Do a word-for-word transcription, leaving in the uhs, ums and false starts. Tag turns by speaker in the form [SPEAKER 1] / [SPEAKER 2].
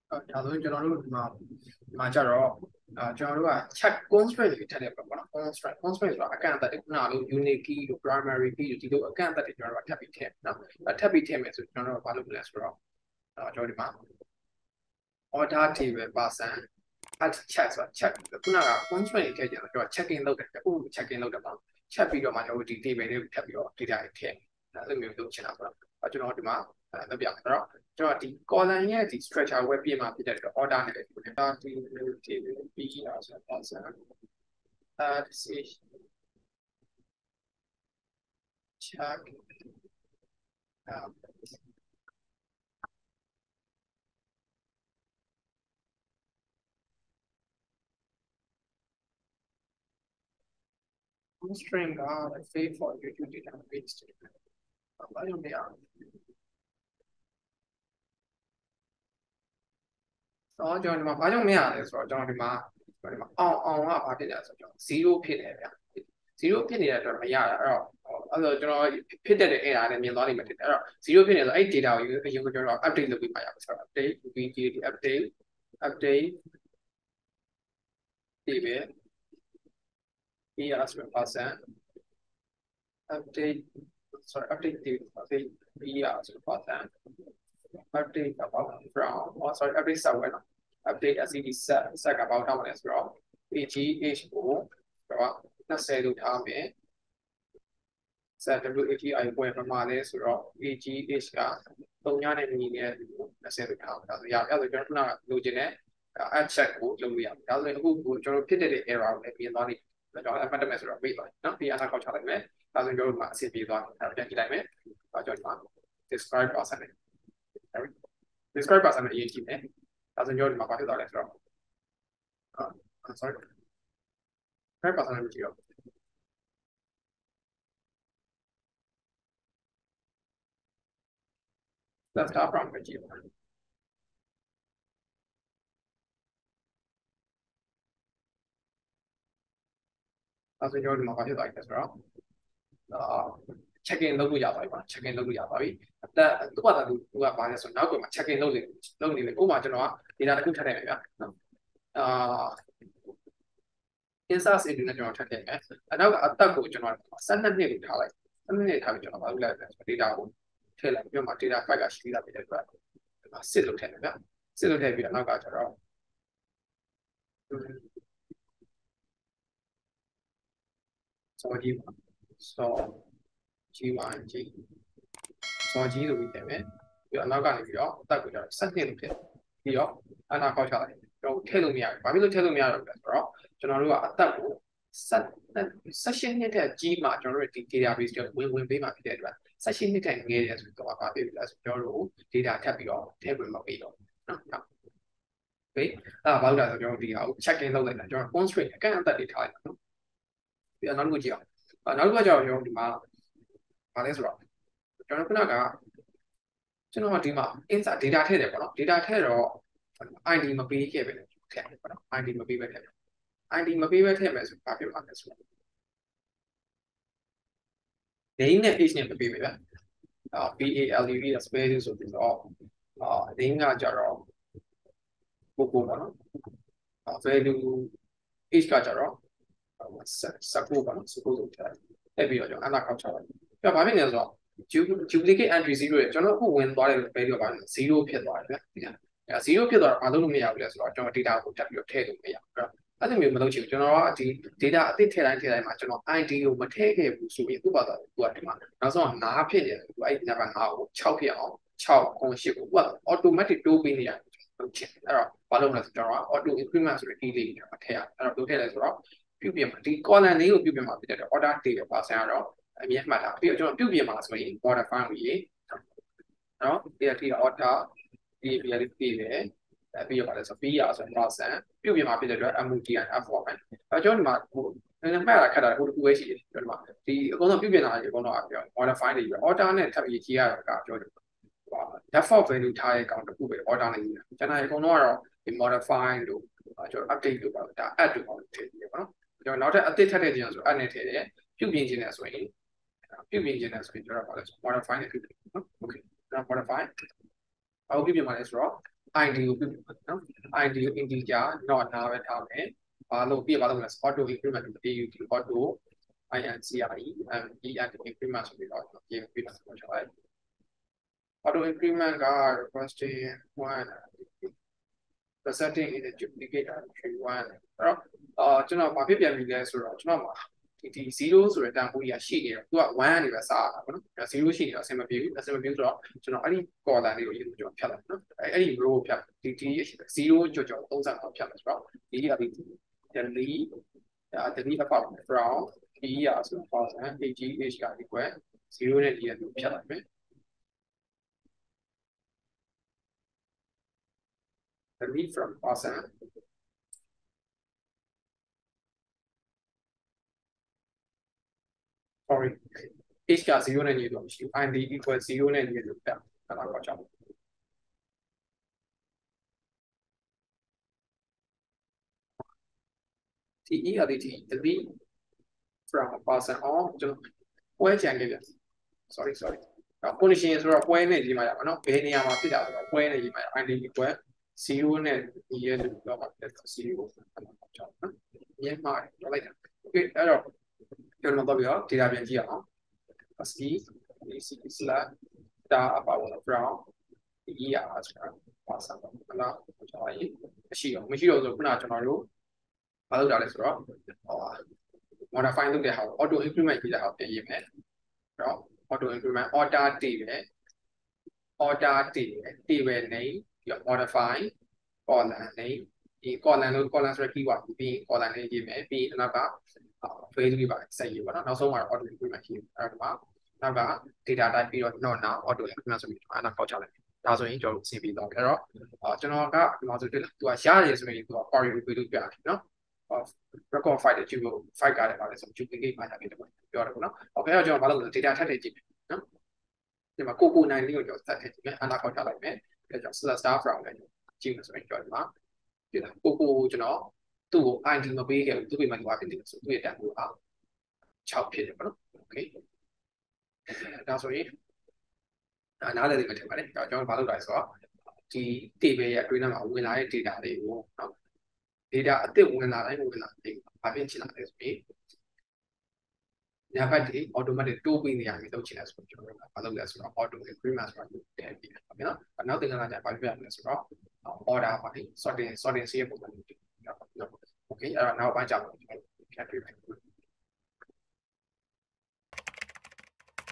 [SPEAKER 1] ဒါဆိုရင်ကျွန်တော်တို့ဒီမှာဒီမှာကြတော့အာကျွန်တော်တို့က check constraint တွေထည့်တယ်ပေါ့နော် constraint constraint ဆိုတာအကန့်အသတ်တွေခုနကလို unique key တို့ primary key တို့ဒီလိုအကန့်အသတ်တွေကျွန်တော်တို့ထပ်ပြီးထည့်နော်ထပ်ပြီးထည့်မယ်ဆိုကျွန်တော်တို့ကဘာလုပ်မလဲဆိုတော့ကျွန်တော်ဒီမှာ order table person at check ဆိုတာ check ခုနက constraint တွေထည့်ကြတော့ကျွန်တော် checking လုပ်တယ်အခု checking လုပ်တယ်ပေါ့ check ပြီးတော့မှကျွန်တော်ဒီ table တွေကိုထပ်ပြီးတော့ data တွေထည့်အဲ့လိုမျိုးလုပ်ချင်တာပေါ့နော်ကျွန်တော်ဒီမှာလုပ်ပြမယ်အဲ့တော့ကျွန်တော်ဒီ column ရဲ့ဒီ structure web ပြင်မှာဖြစ်တဲ့ order နဲ့ဒီ table table b ဆိုတော့ person at check um, string uh, save for YouTube database. I don't know. So, I don't know. I don't know. So, I don't know. On on what did I say? Zero pin area. Zero pin area. Yeah. Also, you know, pin the area and mean not limited. Zero pin area. I did out. You you could update the week by update. We did update. Update. David. B as well person. Update. Sorry, update the update B as well person. Update about from. Oh, sorry, update somewhere. Update as it is set set about how as well. A G H O. Let's say to tell me. Set W A T I went from my list or A G H ka. Don't yan any near. Let's say to tell me. Yeah, other girl now. Login it. I check who do we have. That's who who just pitted the error. Maybe not. But I find the message of wait line. Not the other culture like me. Doesn't go to C P one. Have a like me. I just want describe or something. Describe or something. You me. Doesn't go to my body like that. I'm sorry. Describe or something. You. Let's start from with you. Doesn't go to my body like this, bro. Uh, check in logo ya ba check in logo ya ba bi that သူကသူကဘာလဲဆိုတော့နောက်ကွယ်မှာ check in လုပ်နေလုပ်နေတယ်ဥပမာကျွန်တော်က data တစ်ခုထည့်နေတယ်ဗျာနော်အာ insert into နဲ့ကျွန်တော်ထည့်ခဲ့မယ်အနောက်ကအသက်ကိုကျွန်တော်twelveနှစ်ကိုထားလိုက်twelveနှစ်ထားပြီးကျွန်တော်ဘာလုပ်လိုက်လဲဆိုတော့ data ကိုထည့်လိုက်ပြီးတော့မှ data file ကရှိသေးတာဖြစ်တဲ့အတွက်စစ်လုပ်ထည့်မယ်ဗျာစစ်လုပ်ထည့်ပြီးတော့နောက်ကကျွန်တော်စောကြီးစောကြီးပါကြီးစောကြီးလို့ပြီးတယ်မယ်ပြီးတော့နောက်ကနေပြီးတော့အသက်ကိုကျွန်တော်twelveနှစ်လို့ထည့်ပြီးတော့အနာခေါက်ချလိုက်ကျွန်တော်ထည့်လို့မရဘူးဘာဖြစ်လို့ထည့်လို့မရတော့လဲဆိုတော့ကျွန်တော်တို့ကအသက်ကိုsection နှစ်တဲ့ကြီးမှာကျွန်တော်တို့ဒီ database ကိုဝင်ဝင်ပေးမှာဖြစ်တဲ့အတွက် section နှစ်တဲ့ငယ်တယ်ဆိုတော့ဘာဖြစ်လဲဆိုတော့ကျွန်တော်တို့ data ထပ်ပြီးတော့ထည့်ဝင်မပေးတော့နော်ဟုတ်ကဲ့အဲ့ဒါဘာလို့လဲဆိုတော့ကျွန်တော်ဒီဟာကို check in လုပ်လိုက်တာကျွန်တော် constraint အကန့်အသတ်တွေထားလိုက်တာနော်ပြီးတော့နောက်တစ်ခုကြည့်အောင်နောက်တစ်ခုကကျတော့ကျွန်တော်ဒီမှာဘာလဲဆိုတော့ကျွန်တော်ခုနကကျွန်တော်ဒီမှာ insert data ထည့်တယ်ပေါ့နော် data ထည့်တော့ I D မပေးခဲ့ပဲထည့်တယ်ပေါ့နော် I D မပေးပဲထည့်တယ် I D မပေးပဲထည့်မယ်ဆိုဘာဖြစ်မှာလဲဆိုတော့ name နဲ့ age နဲ့မပေးပဲဗျာအာ P A L U E space ဆိုပြီးတော့အာ name ကကြတော့ကိုကိုပေါ့နော်အာ value age ကကြတော့19ပေါ့နော်19ဆိုထည့်အဲ့ပြီးတော့ကျွန်တော်အနာခေါက်ချလိုက်ပြဘာဖြစ်လဲဆိုတော့ duplicate entry zero ရဲ့ကျွန်တော်အခုဝင်သွားတဲ့ value ကzero ဖြစ်သွားတယ်ဗျာအဲzero ဖြစ်သွားတော့မလုပ်လို့မရဘူးလေဆိုတော့ကျွန်တော် data ကိုတက်ပြီးတော့ထည့်လို့မရဘူးအဲ့လိုမျိုးမလုပ်ချင်ဘူးကျွန်တော်ကဒီ data အသစ်ထည့်တိုင်းထည့်တိုင်းမှာကျွန်တော် I D ကိုမထည့်ခဲ့ဘူးဆိုရင်ဥပမာသူကဒီမှာနောက်ဆုံးကnineဖြစ်နေတယ်သူအဲ့ဒီ number nineကိုsixဖြစ်အောင်sixခုeightကိုသူက automatic တိုးပေးနေရတယ်လုပ်ချင်အဲ့တော့ဘာလုပ်လဲဆိုကျွန်တော်က auto increment ဆိုတဲ့ key လေးကိုထည့်ရအဲ့တော့ဘယ်လိုထည့်လဲဆိုတော့ပြုပြင်မှာဒီ column လေးကိုပြုပြင်မှာဖြစ်တဲ့ order data ပါဆန်ကတော့အမြဲမှတ်တာပြီးတော့ကျွန်တော်ပြုပြင်မှာဆိုရင် modify ကိုရေးနော်ဒီအထိ order ဒီပြလေးပြည့်တယ်ပြီးတော့ပါလဲဆို B ရဆိုတော့ person ပြုပြင်မှာဖြစ်တဲ့အတွက် M O D and F format အဲကျွန်တော်ဒီမှာဟိုနည်းနည်းမှတ်ရတာခက်တာဟိုတစ်ခုပဲရှိတယ်ကျွန်တော်ဒီအကုန်လုံးပြုပြင်တာအကုန်လုံးအပြော modify တွေပြီး order နဲ့ထပ်ပြီးကြီးရတာကပြောတယ်ဟို default value ထားတဲ့ကောင်တစ်ခုပဲ order နဲ့ကြီးတာကျွန်တော်အကုန်လုံးကတော့ဒီ modify လို့ကျွန်တော် update လို့ပါဒါ add လို့ထည့်ပြီးပေါ့နော်ကျွန်တော်နောက်ထပ်အသစ်ထပ်တဲ့ခြင်းဆို add နဲ့ထည့်တယ်ပြုပြင်ခြင်းနဲ့ဆိုရင်ပြုပြင်ခြင်းနဲ့ဆိုရင်ကျွန်တော်ပါလဲ modify နဲ့ပြုပြင်နော် okay ကျွန်တော် modify ဘာကိုပြပြမှာလဲဆိုတော့ id ကိုပြပြမှာနော် id ကို integer not နာပဲထားမယ်ဘာလို့ပြပါလို့လဲ auto increment ကို aut auto increment ဆိုပြီးတော့ပြင်ပြတာဆိုတော့ auto increment က requesting one the setting in the duplicate tree one အဲ့တော့အာကျွန်တော်ဘာဖြစ်ပြန်ပြီလဲဆိုတော့ကျွန်တော်မှာဒီဒီzeroဆိုတဲ့တန်ဖိုးကြီးရှိနေတော့သူကoneကနေပဲစရတာပေါ့နော်zeroရှိနေတော့အဆင်မပြေဘူးအဆင်မပြေဆိုတော့ကျွန်တော်အဲ့ဒီ column လေးကိုရေးကျွန်တော်ဖြတ်လိုက်နော်အဲ့ဒီ row ကိုဖြတ်ဒီဒီzero ကြော်ကြော်သုံးဆယ်အောင်ဖြတ်လိုက်ဆိုတော့ဒီကဒီ delete ဒါ delete about from ဒီရဆိုတော့ thousand age က equal zero နဲ့ဒီရကိုဖြတ်လိုက်မယ် delete from thousand sorry age က zero နဲ့ညီတော့မရှိဘူး id equal zero နဲ့ညီလို့ပြအဲ့ဒါတော့ကြောက်ဒီ e ရတဲ့ဒီ delete from person on ကျွန်တော်ပွဲချန်ခဲ့ပြန် sorry sorry တော့ condition ဆိုတော့ပွဲနဲ့ရေးမှာရပါတော့ဘယ်နေရာမှာဖြစ်တာဆိုတော့ပွဲနဲ့ရေးမှာရ id equal zero နဲ့ညီရလို့တော့မှာ zero အဲ့ဒါတော့ကြောက်နော်ညမှာတော့လိုက်တာ okay အဲ့တော့ကျွန်တော်တော့ပြီးတော့ data ပြန်ကြည့်ရအောင် C C slash data about from ဒီရအောင်ဆိုတာပါစတော့မလားကျွန်တော်ရေးမရှိတော့မရှိတော့ဆိုခုနကကျွန်တော်တို့မလုပ်တာလဲဆိုတော့ဟော modify လုပ်တဲ့ဟာကို auto increment ပြီးတာအောင်ပြင်ရေးမယ်အဲ့တော့ auto increment order တည်ပဲ order တည်ပဲတည်ပဲ name ပြီးတော့ modify column name ဒီ column လို့ column ဆိုတဲ့ keyword ပြီး column လေးရေးမယ်ပြီးနောက်က value တွေပါဆက်ရေးပါတော့နောက်ဆုံးမှာ auto increment ရေးအဲ့တော့နောက်က data type ပြီးတော့ not now auto increment ဆိုပြီးတော့အဲ့ဒါပေါက်ချလိုက်ဒါဆိုရင်ကျွန်တော်တို့ဆင်ပြီးတော့အဲ့တော့ကျွန်တော်ကဒီမှာဆိုတွေ့လားသူကရတယ်ဆိုရင်သူက query ကိုပြလို့ပြတယ်နော် record file တွေ duplicate file ကလည်းပါလဲဆို duplicate မှာရတယ်ပေါ့ပြောတယ်ပေါ့နော်။ Okay အဲ့တော့ကျွန်တော်ဘာလုပ်လဲ data ထပ်ထည့်ကြည့်မယ်နော်။ဒီမှာကိုကိုနိုင်လေးကိုကျွန်တော်ဆက်ထည့်ကြည့်မယ်။အနာခေါက်ထားလိုက်မယ်။အဲ့တော့ select star from နဲ့ကြည့်မယ်ဆိုရင်ကျွန်တော်ဒီမှာပြတာကိုကိုကျွန်တော်သူ့ကို id မပေးခဲ့ဘူးသူ့ပြင်မှာဒီပါဖြစ်နေတယ်ဆိုသူ့ရဲ့တန်ဖိုးအား၆ဖြစ်တယ်ပေါ့နော်။ Okay ဒါဆိုရင်နားလည်နေမှာထင်ပါတယ်။ကျွန်တော်ဘာလုပ်လဲဆိုတော့ဒီ table ရဲ့အတွင်းထဲမှာဝင်လာတဲ့ data တွေကိုနော် data အသစ်ဝင်လာတိုင်းဝင်လာတိုင်းဘာဖြစ်ချင်တာလဲဆိုရင်ညာဘက်ဒီ automatic တိုးပေးနေရပြီလုပ်ချင်တယ်ဆိုတော့ကျွန်တော်တို့ဘာလုပ်လဲဆိုတော့ auto increment ဆိုတာကိုထည့်ပေးတယ်ဟုတ်ပြီနော်နောက်သင်္ကန်းကကြာဘာဖြစ်ရမလဲဆိုတော့ order ပါလေ sorting sorting စီးရဲ့ပုံစံမျိုး okay အဲ့တော့နောက်ပိုင်းကြာကျွန်တော်ဖြတ်ပေးမယ်